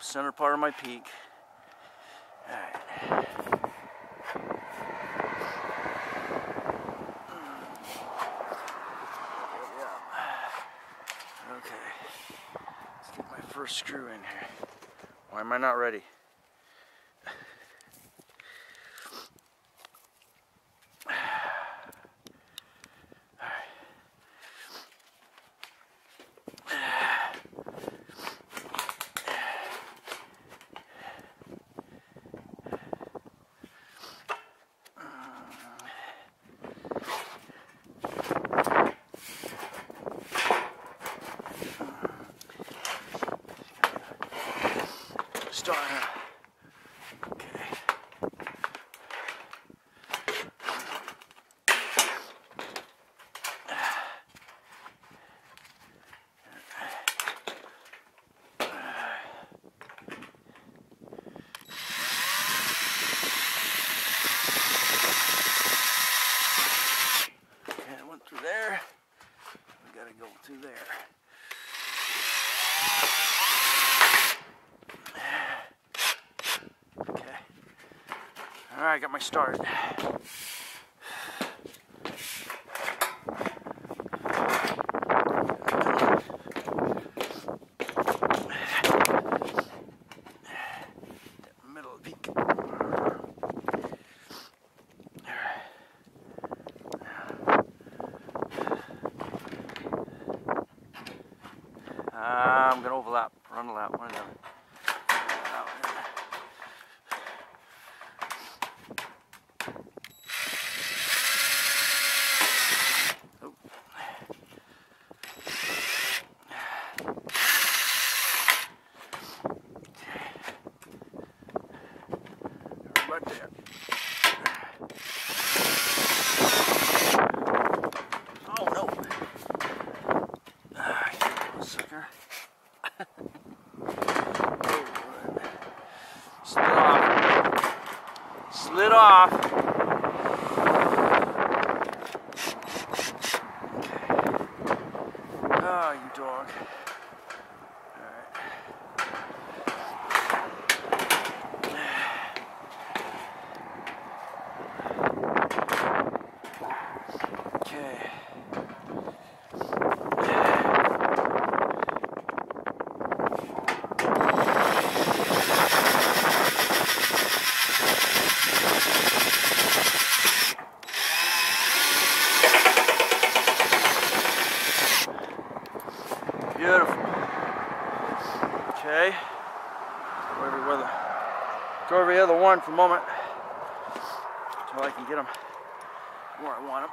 center part of my peak. Alright. Okay. Let's get my first screw in here. Why am I not ready? Start. Okay. Okay, I went through there. We gotta go through there. Alright, got my start. Middle of the peak. I'm gonna overlap, run a lap, one of them. Right there. Oh no! You sucker. Slid off. Slid off. Okay. Oh, you dog. Beautiful. Okay. Go every other one for a moment until I can get them where I want them.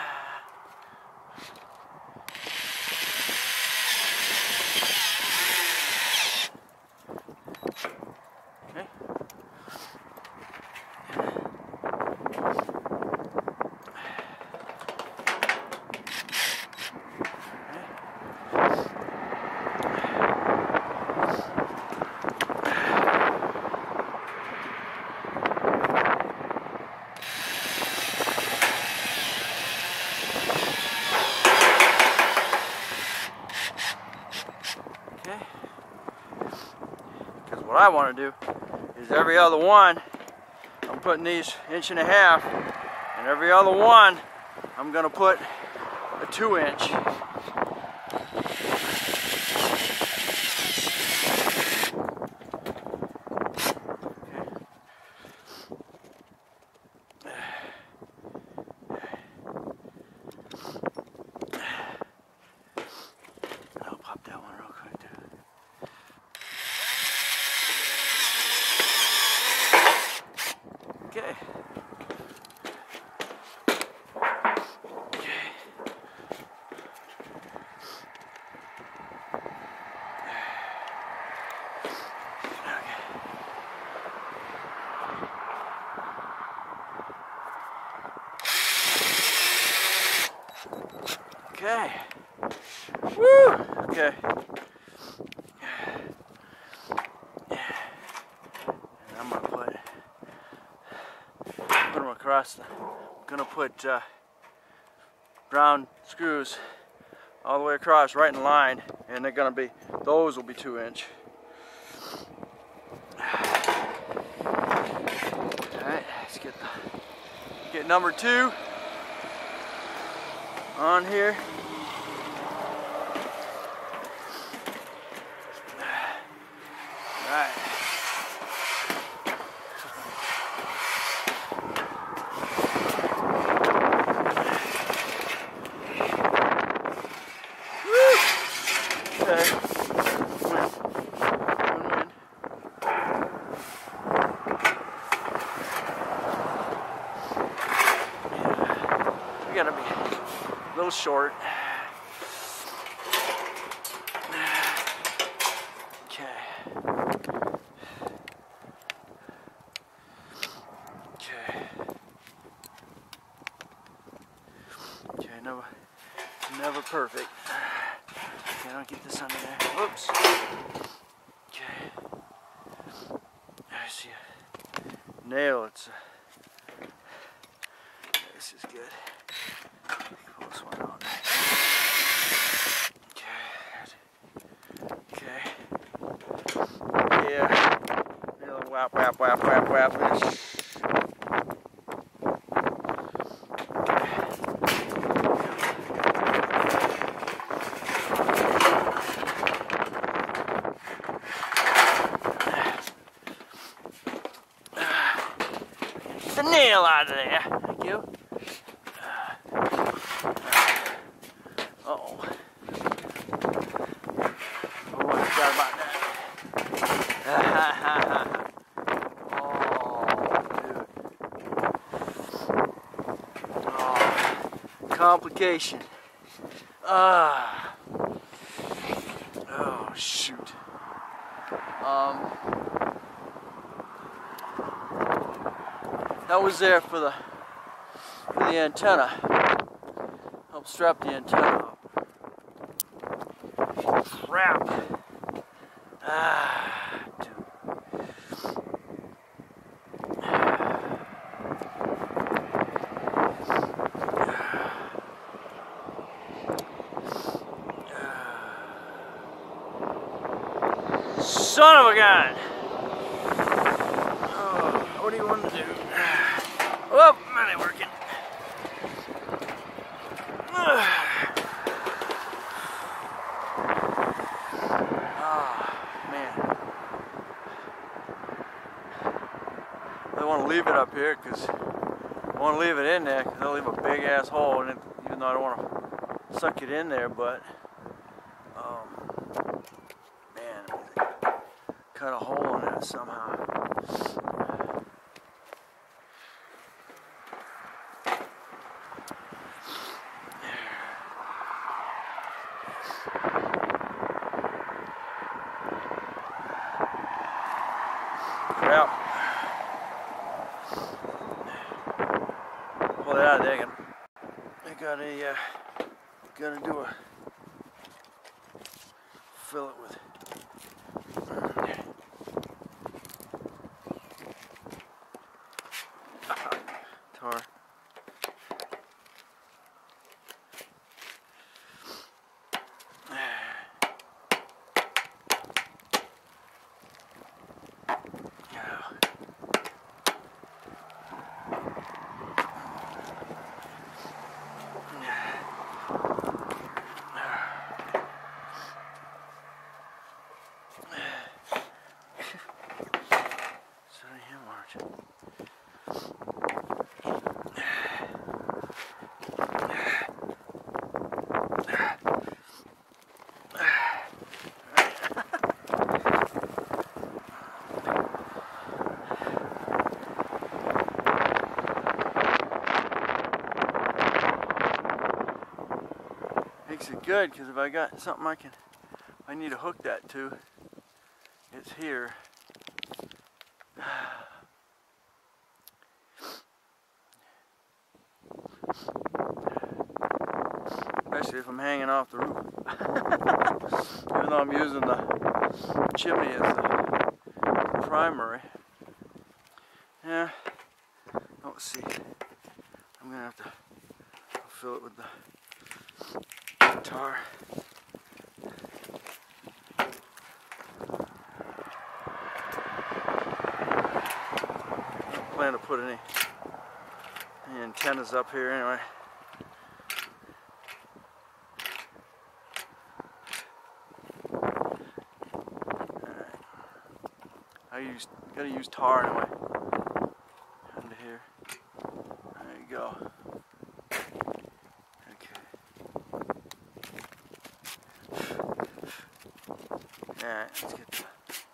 Okay. Because what I want to do is every other one, I'm putting these 1.5 inches, and every other one, I'm going to put a 2-inch. I'll pop that one real quick too. Okay. Okay. Woo! Okay. And I'm gonna put them across. I'm gonna put brown screws all the way across, right in line, and they're gonna be. Those will be 2-inch. Get number 2 on here. Right. Okay. Win. We gotta be a little short. Okay. Okay, never perfect. Okay, don't get this under there. Whoops. Okay. I see a nail. This is good. Pull this one out. Okay. Yeah. Nail, whap. The nail out of there. Thank you. Uh-oh. Oh, I forgot about that. Oh, dude. Oh, complication. Oh, shoot. That was there for the antenna. Help strap the antenna up. Crap. Dude. Son of a gun. What do you want to do? Oh, that ain't working. Oh, man. I want to leave it up here because I want to leave it in there because I'll leave a big ass hole in it, even though I don't want to suck it in there, but man, cut a hole in that somehow. Crap. Pull it out of there again. I gotta do a fill it with tar. Makes it good because if I got something I need to hook that to, it's here. Especially if I'm hanging off the roof. Even though I'm using the chimney as the primary. Yeah, let's see. I'm gonna have to fill it with the tar. I don't plan to put any The antenna's up here anyway. Alright. Gotta use tar anyway. Under here. There you go. Okay. Alright, let's get the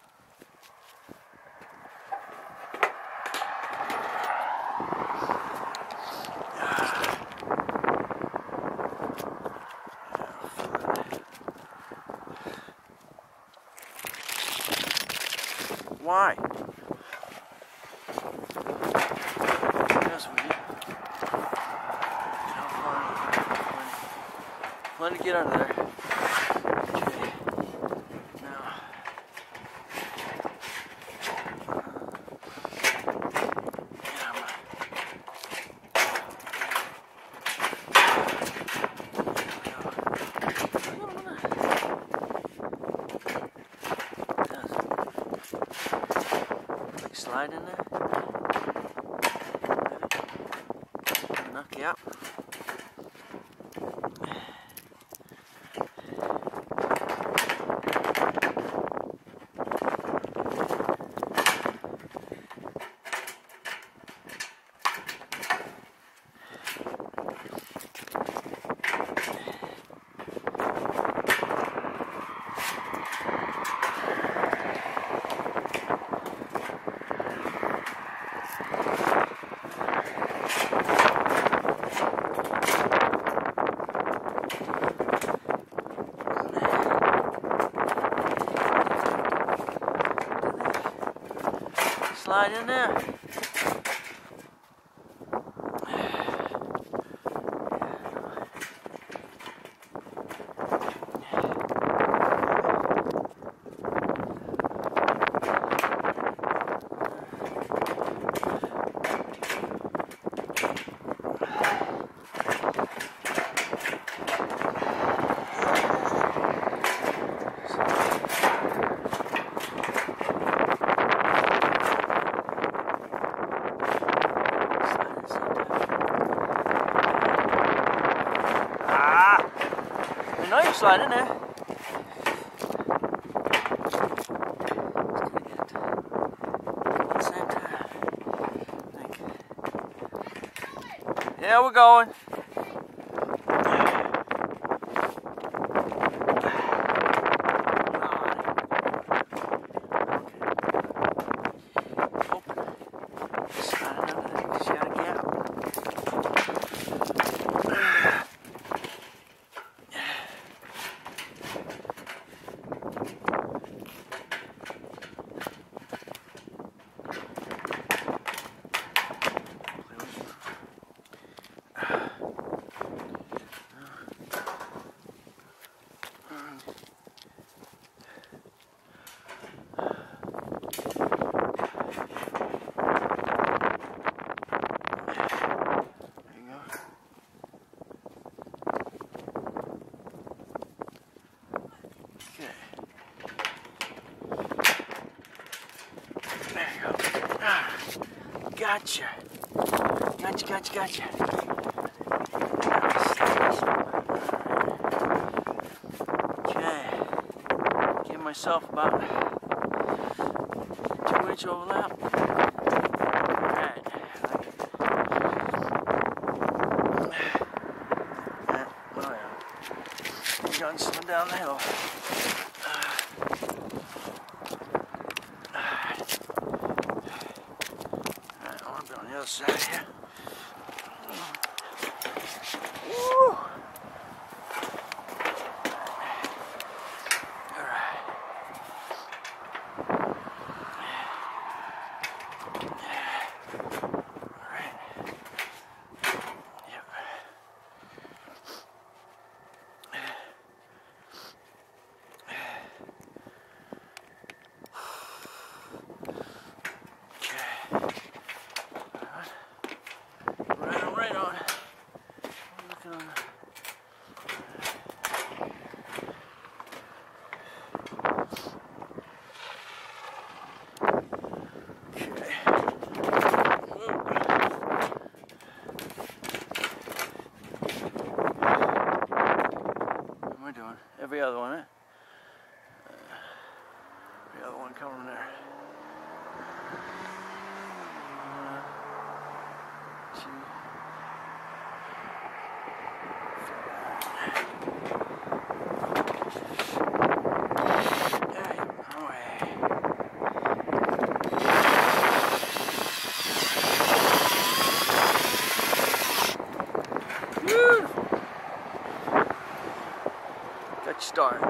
Why? Yes, we did. Plenty to get under there. Okay. Now. Slide in there. Knock you out. Slide in there. I know you slide in there. Yeah, we're going. Gotcha. Gotcha. Okay. Give myself about 2-inch overlap. Alright. Oh yeah. Gunsling down the hill. On the other side here. Woo! Alright. Alright. Yep. Right on. I'm looking on. Okay. Darn.